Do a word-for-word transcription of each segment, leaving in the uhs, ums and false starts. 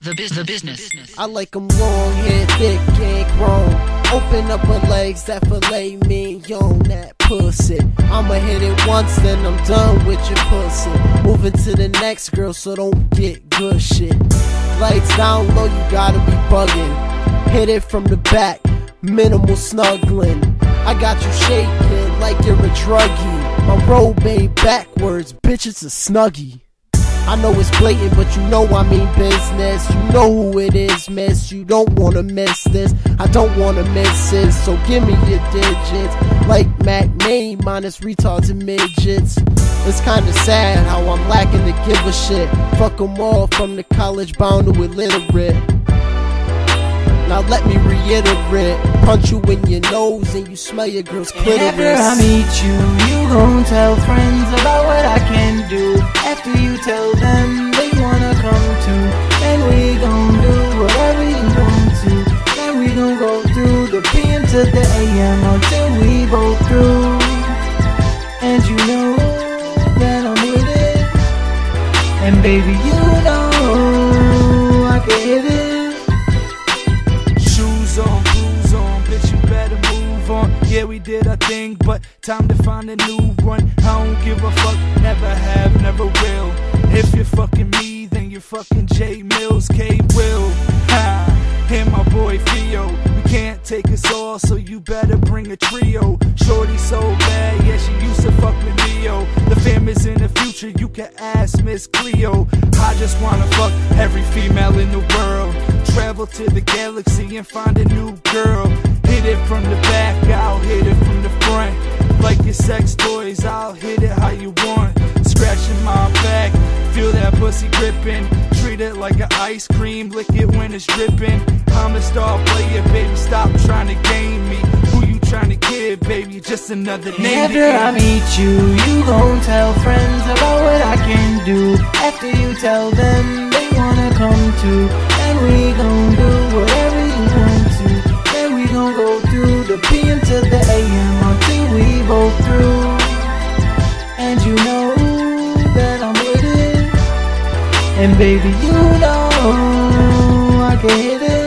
The, biz the business. I like 'em long hair, thick, and grown. Open up her legs, that filet mignon, that pussy. I'ma hit it once, then I'm done with your pussy. Moving to the next girl, so don't get good shit. Lights down low, you gotta be bugging. Hit it from the back, minimal snuggling. I got you shaking like you're a druggie. My robe ain't backwards, bitch, it's a snuggie. I know it's blatant, but you know I mean business. You know who it is, miss. You don't wanna miss this. I don't wanna miss it, so give me your digits. Like Mac Main minus retards and midgets. It's kinda sad how I'm lacking to give a shit. Fuck 'em all from the college bound to illiterate. Now let me reiterate, punch you in your nose and you smell your girl's clitoris. After I meet you, you gon' tell friends about what I can do. After you tell them they wanna come too, then we gon' do whatever you want to. Then we gon' go through the P M to the A M until we both through. And you know that I'm with it. And baby, you know I can hit it. On, cruise on, bitch, you better move on. Yeah, we did our thing, but time to find a new one. I don't give a fuck, never have, never will. If you're fucking me, then you're fucking J Mills, K Will. Ha, and my boy Theo. We can't take us all, so you better bring a trio. Shorty so bad, yeah, she used to fuck with Leo. The fam is in the future, you can ask Miss Cleo. I just wanna fuck every female in the world. Travel to the galaxy and find a new girl. Hit it from the back, I'll hit it from the front. Like your sex toys, I'll hit it how you want. Scratching my back, feel that pussy gripping. Treat it like an ice cream, lick it when it's dripping. I'm a star player, baby, stop trying to game me. Who you trying to kid, baby, just another name. After I meet you, you gon' tell friends about what I can do. After you tell them they wanna come too, then we gon' do whatever you want to. Then we gon' go through the P M to the A M until we both through. And you know that I'm with it. And baby, you know I can hit it.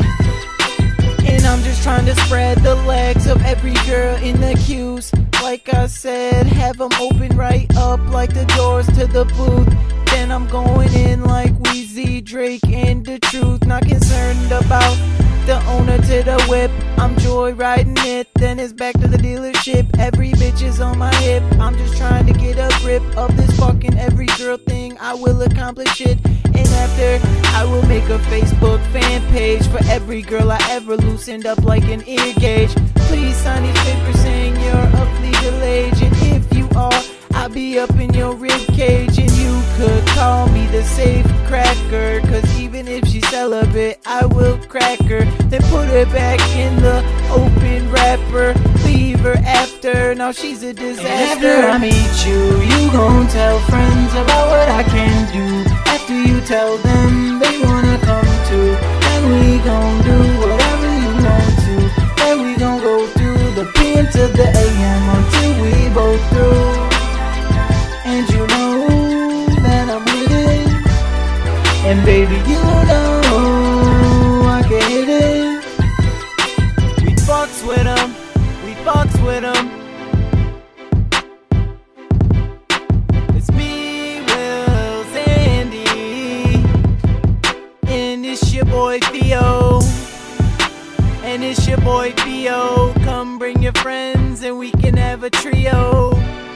And I'm just trying to spread the legs of every girl in the queues. Like I said, have them open right up like the doors to the booth. Then I'm going in like Weezy, Drake, and the truth. Not concerned about the owner to the whip. I'm joyriding it, then it's back to the dealership. Every bitch is on my hip. I'm just trying to get a grip of this fucking every girl thing. I will accomplish it. And after, I will make a Facebook fan page for every girl I ever loosened up like an ear gauge. Please sign these papers saying you're of legal age. And if you are, I'll be up in your rib cage. And you could call me the safe cracker, cause even if she's celibate, I will crack her. Then put her back in the open wrapper. Leave her after, now she's a disaster. After I meet you, you gon' tell friends about what I can do. After you tell them they wanna come too, then we gon' do whatever you want to. Then we gon' go through the P M to the A M until we both through. And you know that I'm with it. And baby, you know I can hit it. We fucks with them, we fucks with them. It's me, Will, Sandy, and it's your boy Theo. And it's your boy Theo. Come bring your friends and we can have a trio.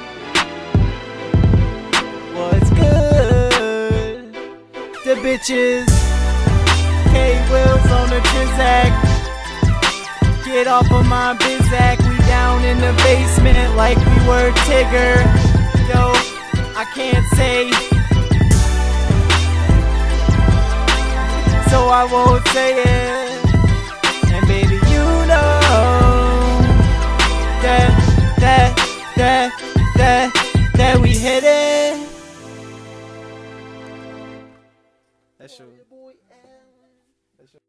What's good? The bitches. K-Will's on the Trizak. Get off of my Bizak. We down in the basement like we were Tigger. Yo, I can't say, so I won't say it. And baby, you know that, that, that, that, that we hit it. That's true.